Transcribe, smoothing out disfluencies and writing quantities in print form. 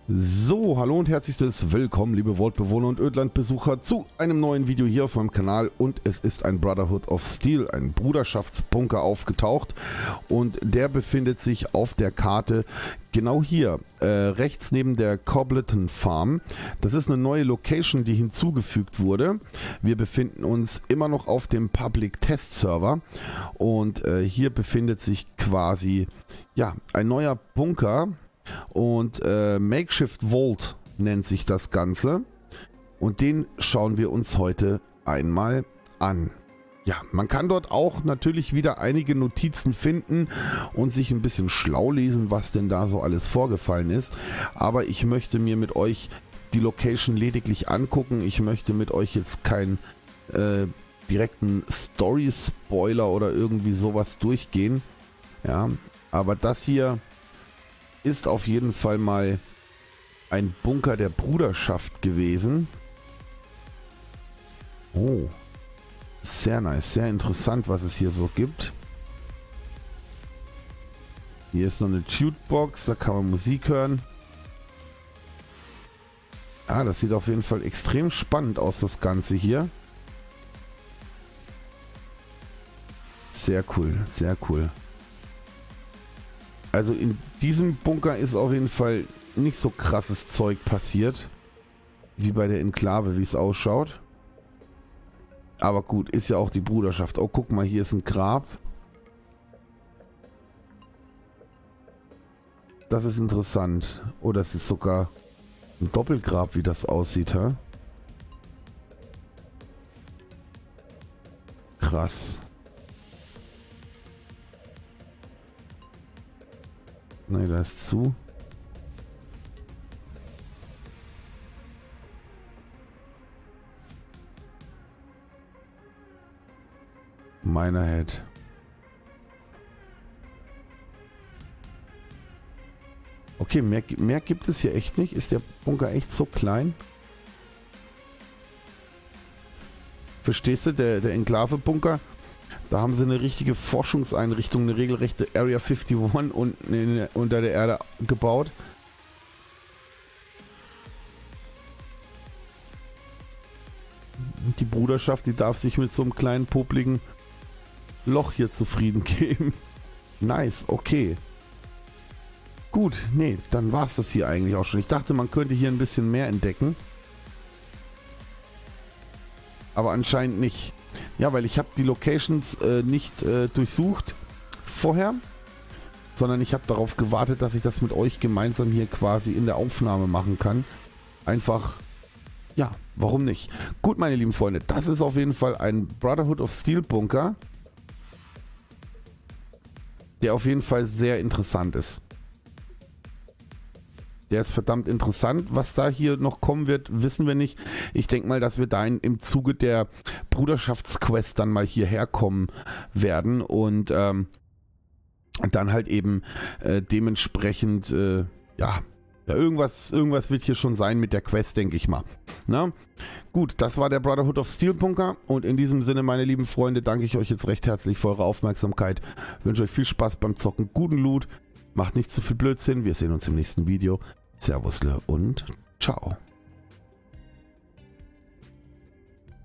So, hallo und herzlichstes Willkommen, liebe Vault-Bewohner und Ödland-Besucher, zu einem neuen Video hier auf meinem Kanal. Und es ist ein Brotherhood of Steel, ein Bruderschaftsbunker aufgetaucht. Und der befindet sich auf der Karte genau hier, rechts neben der Cobbleton Farm. Das ist eine neue Location, die hinzugefügt wurde. Wir befinden uns immer noch auf dem Public Test Server. Und hier befindet sich quasi ja, ein neuer Bunker. Und Makeshift Vault nennt sich das Ganze. Und den schauen wir uns heute einmal an. Ja, man kann dort auch natürlich wieder einige Notizen finden und sich ein bisschen schlau lesen, was denn da so alles vorgefallen ist. Aber ich möchte mir mit euch die Location lediglich angucken. Ich möchte mit euch jetzt keinen direkten Story-Spoiler oder irgendwie sowas durchgehen. Ja, aber das hier ist auf jeden Fall mal ein Bunker der Bruderschaft gewesen. Oh, sehr nice, sehr interessant, was es hier so gibt. Hier ist noch eine Jukebox, da kann man Musik hören. Ah, das sieht auf jeden Fall extrem spannend aus, das Ganze hier. Sehr cool, sehr cool. Also in diesem Bunker ist auf jeden Fall nicht so krasses Zeug passiert, wie bei der Enklave, wie es ausschaut. Aber gut, ist ja auch die Bruderschaft. Oh, guck mal, hier ist ein Grab. Das ist interessant. Oh, das ist sogar ein Doppelgrab, wie das aussieht, hä? Krass. Nein, da ist zu. Meiner Head. Okay, mehr gibt es hier echt nicht. Ist der Bunker echt so klein? Verstehst du, der Enklave-Bunker? Da haben sie eine richtige Forschungseinrichtung, eine regelrechte Area 51 unter der Erde gebaut. Die Bruderschaft, die darf sich mit so einem kleinen, popligen Loch hier zufrieden geben. Nice, okay. Gut, nee, dann war es das hier eigentlich auch schon. Ich dachte, man könnte hier ein bisschen mehr entdecken. Aber anscheinend nicht. Ja, weil ich habe die Locations nicht durchsucht vorher, sondern ich habe darauf gewartet, dass ich das mit euch gemeinsam hier quasi in der Aufnahme machen kann. Einfach, ja, warum nicht? Gut, meine lieben Freunde, das ist auf jeden Fall ein Brotherhood of Steel Bunker, der auf jeden Fall sehr interessant ist. Der ist verdammt interessant. Was da hier noch kommen wird, wissen wir nicht. Ich denke mal, dass wir da im Zuge der Bruderschaftsquest dann mal hierher kommen werden und dann halt eben dementsprechend, ja, irgendwas wird hier schon sein mit der Quest, denke ich mal. Na? Gut, das war der Brotherhood of Steel Bunker und in diesem Sinne, meine lieben Freunde, danke ich euch jetzt recht herzlich für eure Aufmerksamkeit. Ich wünsche euch viel Spaß beim Zocken, guten Loot, macht nicht zu viel Blödsinn, wir sehen uns im nächsten Video. Servusle und ciao.